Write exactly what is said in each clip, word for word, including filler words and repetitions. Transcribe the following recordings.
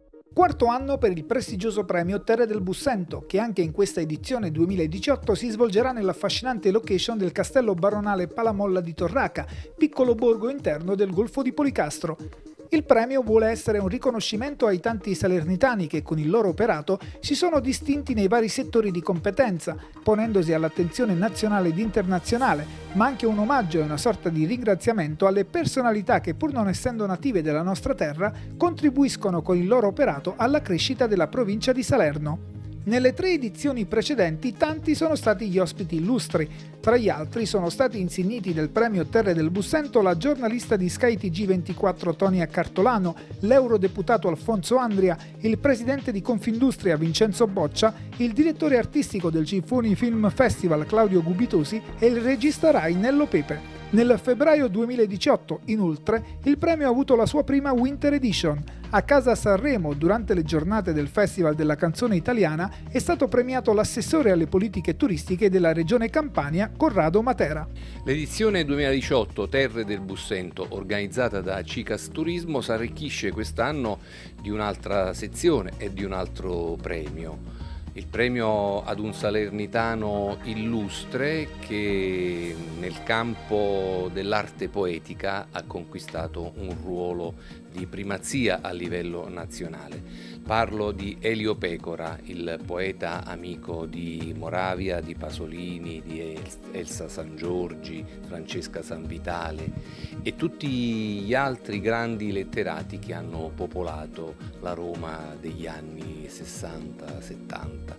Quarto anno per il prestigioso premio Terre del Bussento, che anche in questa edizione duemiladiciotto si svolgerà nell'affascinante location del castello baronale Palamolla di Torraca, piccolo borgo interno del Golfo di Policastro. Il premio vuole essere un riconoscimento ai tanti salernitani che con il loro operato si sono distinti nei vari settori di competenza, ponendosi all'attenzione nazionale ed internazionale, ma anche un omaggio e una sorta di ringraziamento alle personalità che, pur non essendo native della nostra terra, contribuiscono con il loro operato alla crescita della provincia di Salerno. Nelle tre edizioni precedenti tanti sono stati gli ospiti illustri. Tra gli altri sono stati insigniti del premio Terre del Bussento la giornalista di Sky T G ventiquattro Tonia Cartolano, l'eurodeputato Alfonso Andria, il presidente di Confindustria Vincenzo Boccia, il direttore artistico del Cifoni Film Festival Claudio Gubitosi e il regista Rai Nello Pepe. Nel febbraio duemiladiciotto, inoltre, il premio ha avuto la sua prima Winter Edition. A Casa Sanremo, durante le giornate del Festival della Canzone Italiana, è stato premiato l'assessore alle politiche turistiche della Regione Campania, Corrado Matera. L'edizione duemiladiciotto Terre del Bussento, organizzata da Cicas Turismo, si arricchisce quest'anno di un'altra sezione e di un altro premio. Il premio ad un salernitano illustre che nel campo dell'arte poetica ha conquistato un ruolo di primazia a livello nazionale. Parlo di Elio Pecora, il poeta amico di Moravia, di Pasolini, di Elsa Sangiorgi, Francesca Sanvitale e tutti gli altri grandi letterati che hanno popolato la Roma degli anni sessanta settanta.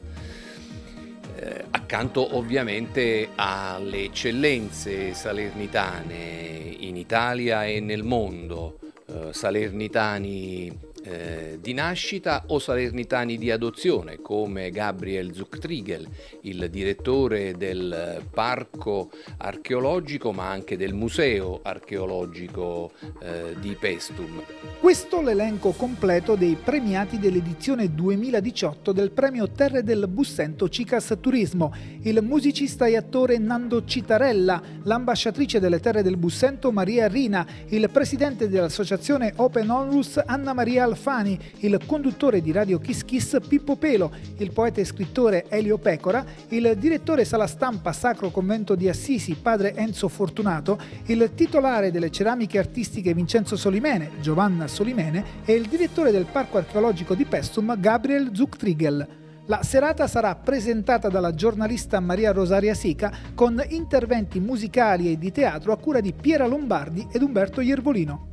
Eh, accanto ovviamente alle eccellenze salernitane in Italia e nel mondo, eh, salernitani eh, di nascita o salernitani di adozione, come Gabriel Zuchtriegel, il direttore del parco archeologico ma anche del museo archeologico eh, di Paestum. Questo l'elenco completo dei premiati dell'edizione duemiladiciotto del premio Terre del Bussento Cicas Turismo, il musicista e attore Nando Citarella, l'ambasciatrice delle Terre del Bussento Maria Rina, il presidente dell'associazione Open Onlus Anna Maria Alfani, il conduttore di Radio Kiss Kiss Pippo Pelo, il poeta e scrittore Elio Pecora, il direttore sala stampa Sacro Convento di Assisi padre Enzo Fortunato, il titolare delle ceramiche artistiche Vincenzo Solimene, Giovanna Solimene e il direttore del parco archeologico di Paestum Gabriel Zuchtriegel. La serata sarà presentata dalla giornalista Maria Rosaria Sica con interventi musicali e di teatro a cura di Piera Lombardi ed Umberto Iervolino.